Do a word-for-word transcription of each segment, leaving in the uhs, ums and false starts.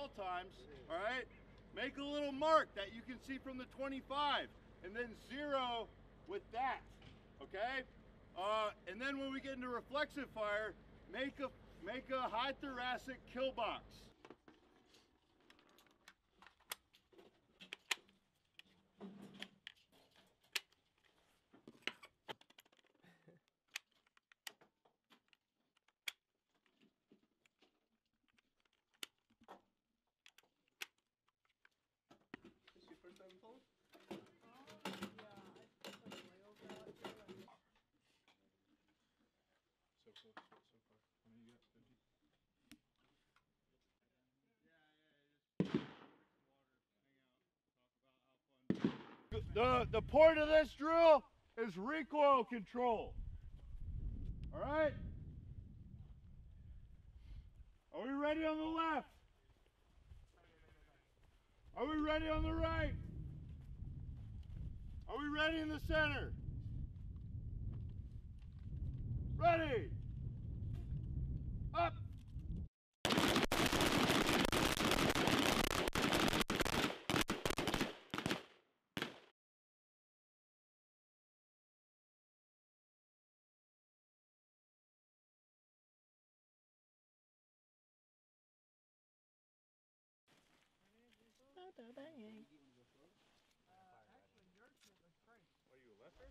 all times, all right? Make a little mark that you can see from the twenty-five, and then zero with that, okay? Uh, and then when we get into reflexive fire, make a make a high thoracic kill box. First time pulling? Oh, yeah, I put the rails out there. So close, so, so far. How many you got? fifty? The, the point of this drill is recoil control. All right? Are we ready on the left? Are we ready on the right? Are we ready in the center? Ready? Up! Are you a lefter?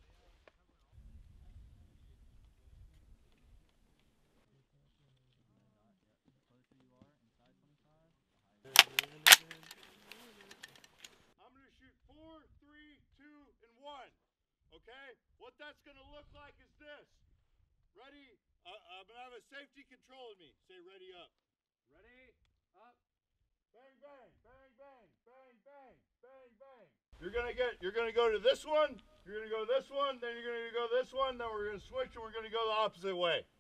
I'm going to shoot four, three, two, and one. Okay? What that's going to look like is this. Ready? Uh, I'm going to have a safety controlling me. Say ready up. Ready? Up. Bang, bang, bang, bang, bang, bang, bang, bang. You're going to get, you're going to go to this one. You're going to go this one. Then you're going to go this one. Then we're going to switch and we're going to go the opposite way.